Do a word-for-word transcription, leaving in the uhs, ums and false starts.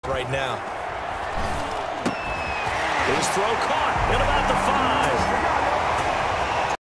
right now. His throw caught at about the five.